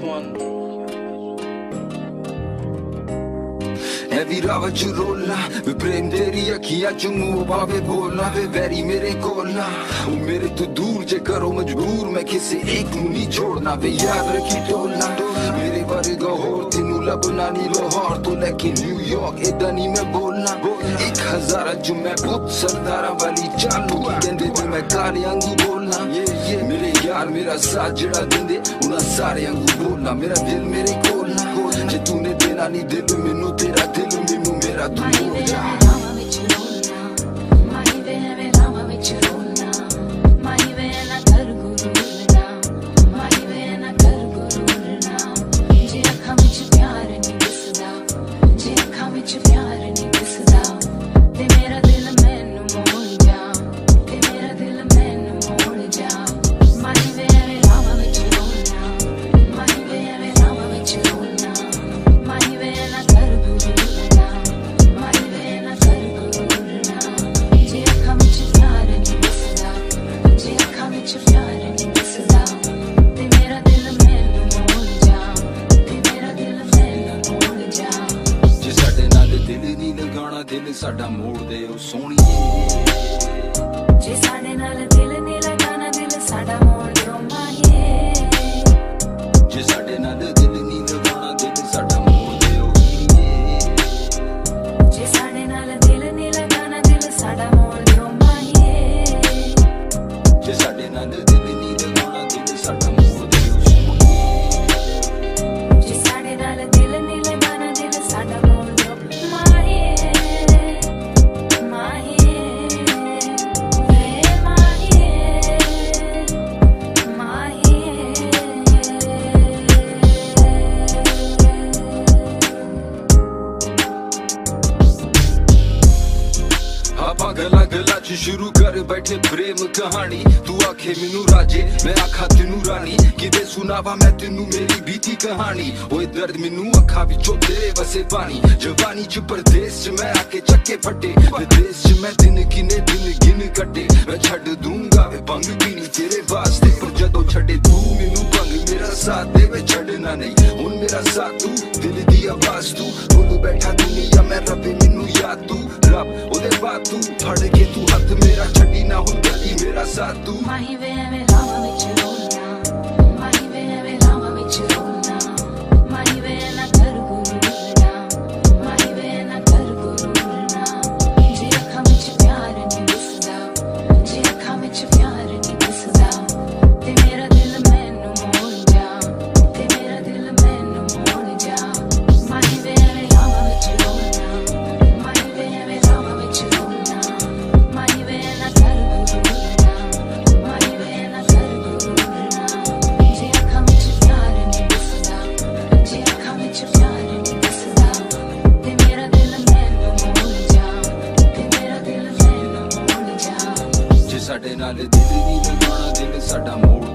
one. Heavy rava च रोलना वे प्रेम तेरी अखियां च मुंह पावे बोलना वे वैरी मेरे कोलना वो मेरे तो दूर जे करो मजबूर मैं किसी एक नू नहीं छोड़ना वे याद रखी टोलना मेरे वर्गा होर तेनू लभना नी लाहौर तो लेके न्यूयॉर्क एदा नहीं मैं बोलना 1000 च मैं पुत सरदारा वाली चालू कहंदे ते मैं काले आंगू बोलना मेरे यार मेरा साथ जड़ा दिंदे उन्हां सारे आंगू बोलना मेरा दिल मेरे कोलना जे तूने देना नहीं दिल मैनू तेरा दिल मैनू मेरा तू हो जा दिल साडा मोड़ दे ओ सोहणीए जे साडे नाल दिल नहीं लगाना दिल साडा मोड़ दे ओ माहिए जे साडे नाल दिल नहीं लगाना दिल साडा मोड़ दे ओ हीरिए जे साडे नाल दिल नहीं लगाना दिल साडा मोड़ दे ओ माहिए जे साडे नाल दिल नहीं लगाना दिल साडा मोड़ दे ओ सोहणीए जे साडे नाल दिल नहीं लगाना दिल साडा मोड़ दे ओ माहिए गला गला च शुरू कर बैठे प्रेम कहानी तू आखे मैनू राजे मैं आखा तेनू रानी किदे सुनावा मैं तेनू मेरी बीती कहानी ओए दर्द मैनू अखा विचों तेरे वसे पानी जवानी च परदेस च मैं आके चक्के फटे विदेश च मैं दिन गिन कटे मैं छड्ड दूंगा वे भंग पीनी तेरे वास्ते पर जदों छड्डे तू मैनू भंग मेरा साथ दे वे छड्डना नहीं हुण मेरा साथ तू दिल दी आवाज तू बोल बैठा दुनिया मैं रब्बे मैनू याद तू रब ओदे बाद तू फड़ के तू हथ मेरा छड़ी ना हो गली मेरा साथ तू माही वे एवें लावां विच रोलना माही वे एवें लावां विच रोलना माही वे ना कर गुरूरना माही वे ना कर गुरूरना जे अखां विच प्यार नहीं दिसदा जे अखां विच प्यार नहीं दिसदा ते मेरा दिल मैनू मोड़ जा ते मेरा दिल मैनू मोड़ जा माही वे एवें लावां विच रोलना माही वे एवें लावां विच रोलना माही वे ना कर गुरूरना माही वे ना कर गुरूरना जे अखां विच प्यार नहीं दिसदा जे अखां विच प्यार नहीं दिसदा ते मेरा दिल मैनू मोड़ जा ते मेरा दिल मैनू मोड़ जा जे साडे नाल दिल नहीं लगाना दिल साडा मोड़